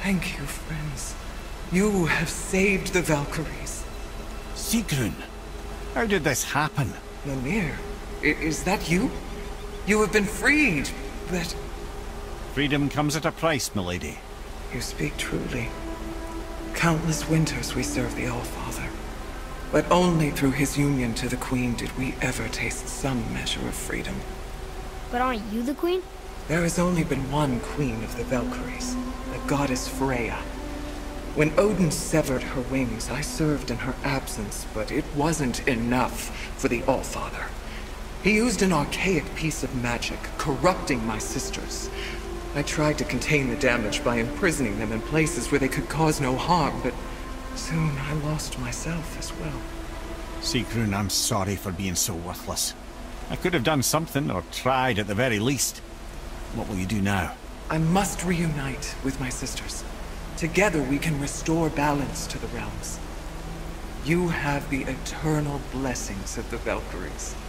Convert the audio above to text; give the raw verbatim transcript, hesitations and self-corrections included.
Thank you, friends. You have saved the Valkyries. Sigrun, how did this happen? Mimir, i is that you? You have been freed, but... Freedom comes at a price, milady. You speak truly. Countless winters we served the Allfather. But only through his union to the Queen did we ever taste some measure of freedom. But aren't you the queen? There has only been one queen of the Valkyries, the goddess Freya. When Odin severed her wings, I served in her absence, but it wasn't enough for the Allfather. He used an archaic piece of magic, corrupting my sisters. I tried to contain the damage by imprisoning them in places where they could cause no harm, but soon I lost myself as well. Sigrun, I'm sorry for being so worthless. I could have done something, or tried at the very least. What will you do now? I must reunite with my sisters. Together we can restore balance to the realms. You have the eternal blessings of the Valkyries.